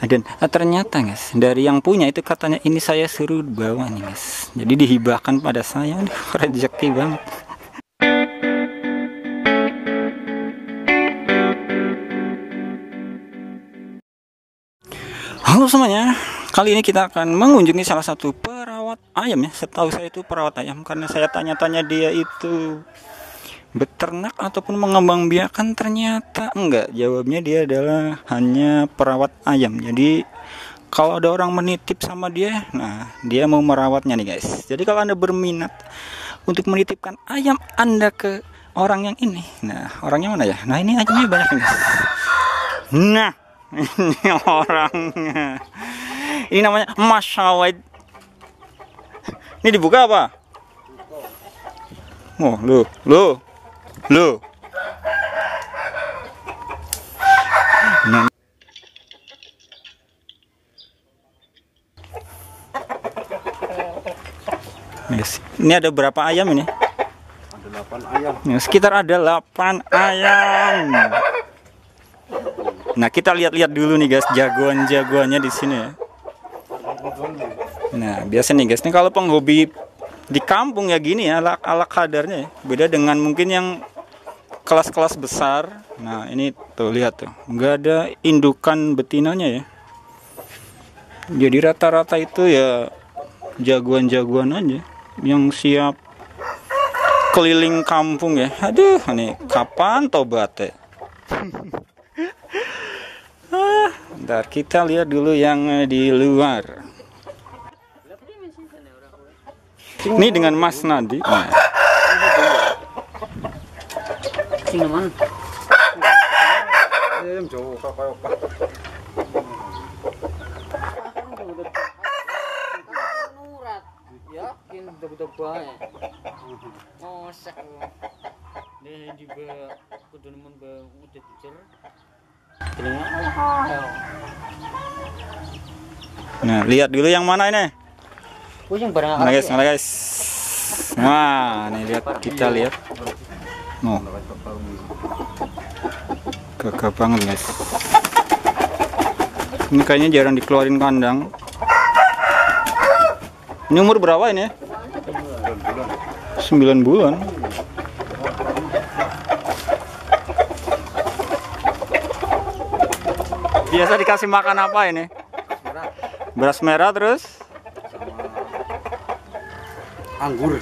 Dan ternyata guys, dari yang punya itu katanya ini saya suruh bawa nih guys. Jadi dihibahkan pada saya. Aduh, rezeki banget. Halo semuanya, kali ini kita akan mengunjungi salah satu perawat ayam ya. Setahu saya itu perawat ayam, karena saya tanya-tanya dia itu beternak ataupun mengembangbiakan, ternyata enggak. Jawabnya dia adalah hanya perawat ayam. Jadi kalau ada orang menitip sama dia, nah dia mau merawatnya nih guys. Jadi kalau Anda berminat untuk menitipkan ayam Anda ke orang yang ini, nah orangnya mana ya? Nah ini ayamnya banyak nih guys. Nah ini orangnya. Ini namanya Mas Sawed. Ini dibuka apa? Oh, loh. Nah, yes. Ini ada berapa ayam ini? Ada 8 ayam. Ya, sekitar ada 8 ayam. Nah, kita lihat-lihat dulu nih guys, jagoan-jagoannya di sini ya. Nah, biasa nih guys, ini kalau penghobi di kampung ya gini ya, ala kadarnya ya. Beda dengan mungkin yang kelas-kelas besar. Nah, ini tuh lihat tuh, nggak ada indukan betinanya ya. Jadi rata-rata itu ya jagoan-jagoan aja yang siap keliling kampung ya. Aduh, nih kapan tobatnya? Ntar kita lihat dulu yang di luar. Ini dengan Mas Nadi. Nah. Nah, lihat dulu yang mana ini? Nah guys. Wah, nih lihat, kita lihat. Oh. Gagah banget guys. Ini kayaknya jarang dikeluarin kandang. Ini umur berapa ini? 9 bulan. Biasa dikasih makan apa ini? Beras merah terus? Anggur.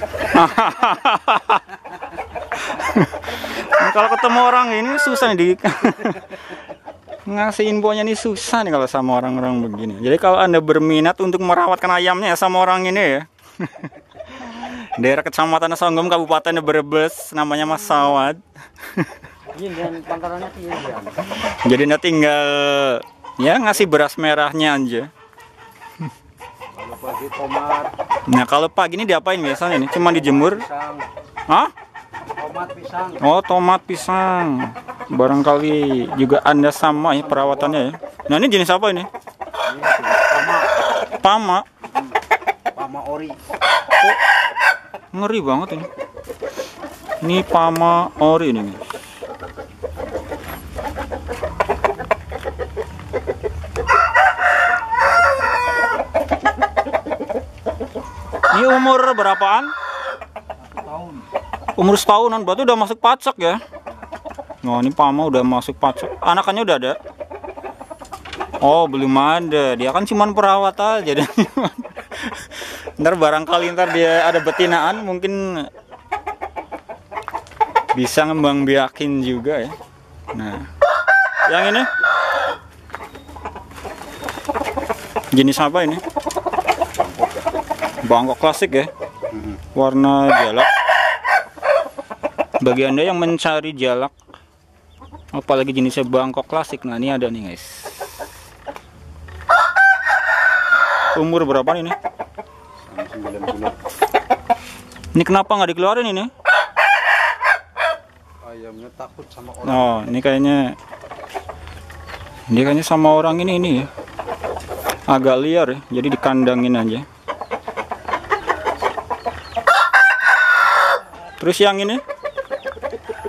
Kalau ketemu orang ini susah nih ngasih infonya, nih susah nih kalau sama orang-orang begini. Jadi kalau Anda berminat untuk merawatkan ayamnya ya sama orang ini ya. Daerah Kecamatan Songgom, Kabupaten Brebes, namanya Mas Sawed. Jadi Anda tinggal ya ngasih beras merahnya aja. Kalau pagi tomat. Nah kalau pagi ini diapain biasanya nih? Cuma dijemur? Pisang. Hah? Tomat pisang. Oh, tomat pisang. Barangkali juga Anda sama ya perawatannya ya. Nah ini jenis apa ini? Ini jenis Pama. Pama ori. Oh, ngeri banget ini. Ini Pama ori ini. Ini umur berapaan? Tahun. Umur setahunan, berarti udah masuk pacak ya. Nah ini Pama udah masuk pacak. Anakannya udah ada? Oh belum ada. Dia kan cuman perawat aja. Ntar barangkali ntar dia ada betinaan, mungkin bisa ngembang biakin juga ya. Nah yang ini jenis apa ini? Bangkok klasik ya, warna jalak. Bagi Anda yang mencari jalak, apalagi jenisnya Bangkok klasik, nah ini ada nih guys. Umur berapa ini? 9 bulan. Ini kenapa nggak dikeluarin ini? Ayamnya takut sama orang. Oh, ini kayaknya sama orang ini ya. Agak liar ya, jadi dikandangin aja. Terus yang ini?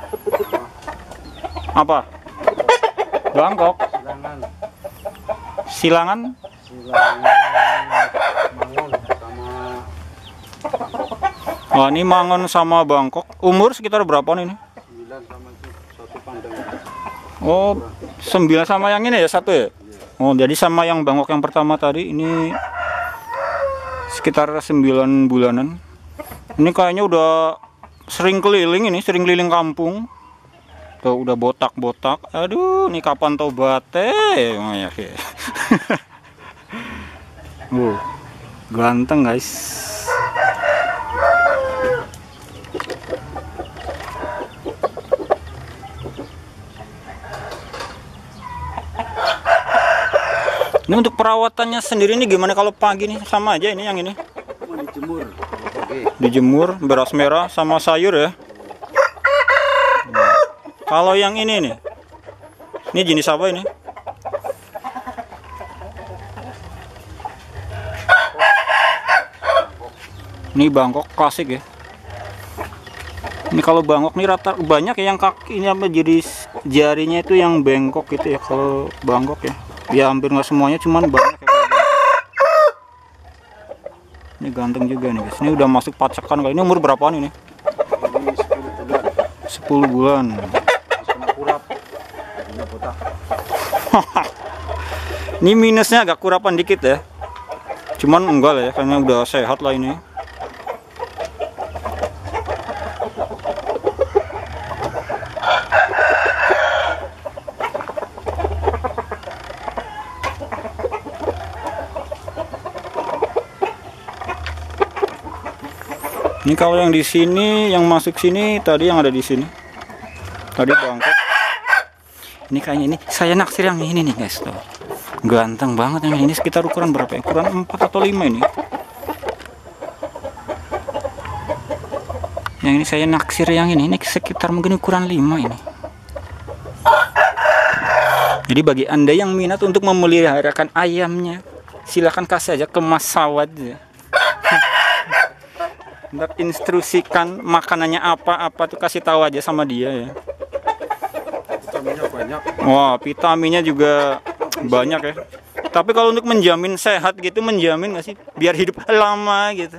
Apa? Bangkok. Silangan Mangun sama oh ini Mangun sama Bangkok. Umur sekitar berapa nih? 9 sama itu satu pandang. Oh 9 sama yang ini ya satu ya. Oh jadi sama yang Bangkok yang pertama tadi ini sekitar 9 bulanan. Ini kayaknya udah sering keliling ini, sering keliling kampung. Tuh udah botak-botak. Aduh, ini kapan tobatnya? Oh, ya, ya. Ganteng guys. Ini untuk perawatannya sendiri nih gimana kalau pagi nih? Sama aja ini yang ini. Dijemur. Oke. Dijemur beras merah sama sayur ya. Kalau yang ini nih. Ini jenis apa ini? Ini Bangkok klasik ya. Ini kalau Bangkok nih rata banyak ya yang kaki ini apa jadi jarinya itu yang bengkok gitu ya kalau Bangkok ya. Ya hampir nggak semuanya cuman banyak ya kalau Bangkok. Ini ganteng juga nih guys. Ini udah masuk pacakan kali. Ini umur berapaan ini? Ini 10 bulan. 10 bulan. Sama kurap. Ini botak. Ini minusnya agak kurapan dikit ya. Cuman enggak lah ya karena udah sehat lah ini. Ini kalau yang di sini, yang masuk sini tadi yang ada di sini. Tadi Bangkok. Ini kayaknya ini saya naksir yang ini nih guys tuh. Ganteng banget yang ini sekitar ukuran berapa ya? Ukuran 4 atau 5 ini. Yang ini saya naksir yang ini sekitar mungkin ukuran 5 ini. Jadi bagi Anda yang minat untuk memeliharakan ayamnya, silahkan kasih aja ke Mas Sawad ya. Ntar instruksikan makanannya apa tuh kasih tahu aja sama dia ya. Vitaminnya banyak. Wah, vitaminnya juga banyak ya. Tapi kalau untuk menjamin sehat gitu, menjamin nggak sih biar hidup lama gitu?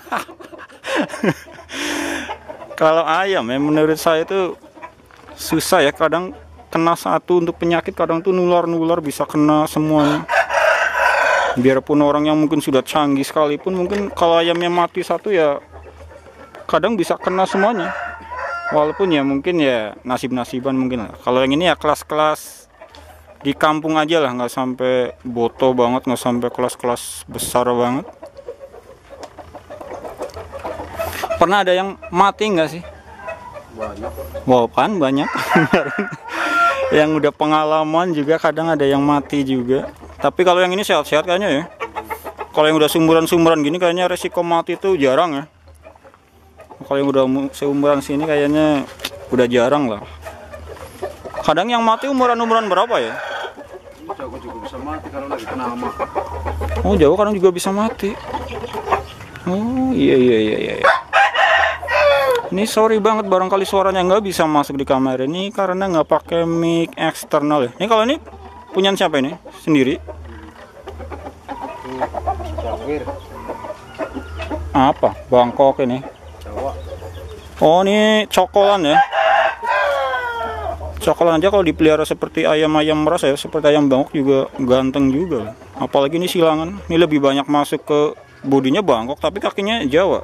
Kalau ayam ya menurut saya itu susah ya. Kadang kena satu untuk penyakit, kadang tuh nular bisa kena semuanya. Biarpun orang yang mungkin sudah canggih sekalipun, mungkin kalau ayamnya mati satu ya kadang bisa kena semuanya. Walaupun ya mungkin ya nasib-nasiban mungkin lah. Kalau yang ini ya kelas-kelas di kampung aja lah, nggak sampai boto banget, nggak sampai kelas-kelas besar banget. Pernah ada yang mati nggak sih? Banyak. Wow kan banyak. Yang udah pengalaman juga kadang ada yang mati juga. Tapi kalau yang ini sehat-sehat kayaknya ya. Kalau yang udah sumuran-sumuran gini kayaknya resiko mati itu jarang ya. Kalau yang udah seumuran sini kayaknya udah jarang lah. Kadang yang mati umuran-umuran berapa ya? Ini jago juga bisa mati kalau lagi kena hama. Oh Jawa kadang juga bisa mati. Oh iya. Ini sorry banget barangkali suaranya nggak bisa masuk di kamera ini karena nggak pakai mic eksternal ya. Ini kalau ini punya siapa ini? Sendiri? Jawir. Apa? Bangkok ini. Jawa. Oh ini cokolan ya. Cokolan aja kalau dipelihara seperti ayam-ayam ras ya, seperti ayam Bangkok juga ganteng juga. Apalagi ini silangan. Ini lebih banyak masuk ke bodinya Bangkok tapi kakinya Jawa.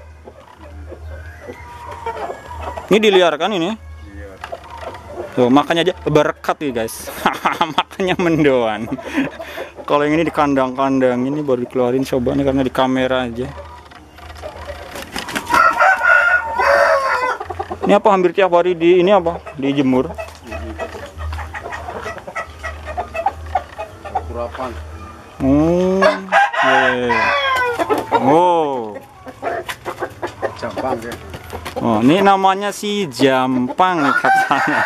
Ini diliarkan ini. Iya. Tuh, makanya aja berkat nih guys. Makanya mendoan. Kalau yang ini di kandang-kandang ini baru dikeluarin coba nih karena di kamera aja. Ini apa hampir tiap hari di ini apa? Dijemur. Kurapan. Oh. Jampang ya. Oh, ini namanya si Jampang nih katanya.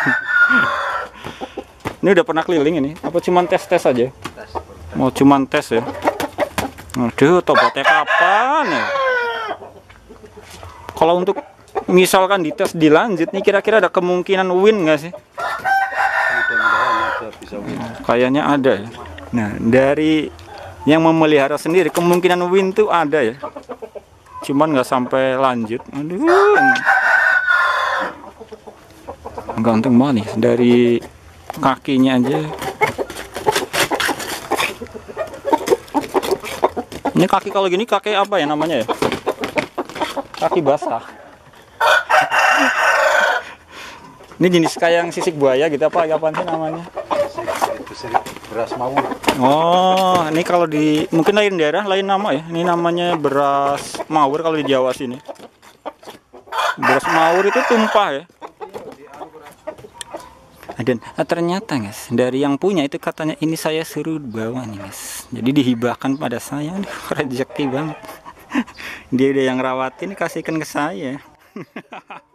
Ini udah pernah keliling ini? Apa cuman tes-tes aja? Tes. Mau cuman tes ya? Aduh, tobatnya kapan ya? Kalau untuk misalkan dites dilanjut nih kira-kira ada kemungkinan win nggak sih? Mudah-mudahan ada bisa win. Kayaknya ada ya. Nah, dari yang memelihara sendiri kemungkinan win tuh ada ya. Cuman nggak sampai lanjut. Aduh. Ganteng banget nih dari kakinya aja. Ini kaki kalau gini kaki apa ya namanya ya? Kaki basah. Ini jenis kayak yang sisik buaya gitu apa sih namanya? Itu sih beras mawur. Oh, ini kalau di mungkin lain daerah lain nama ya. Ini namanya beras mawur kalau di Jawa sini. Beras mawur itu tumpah ya. Dan ternyata guys, dari yang punya itu katanya ini saya suruh bawa nih guys. Jadi dihibahkan pada saya. Aduh, rezeki banget. Dia udah yang rawatin kasihkan ke saya.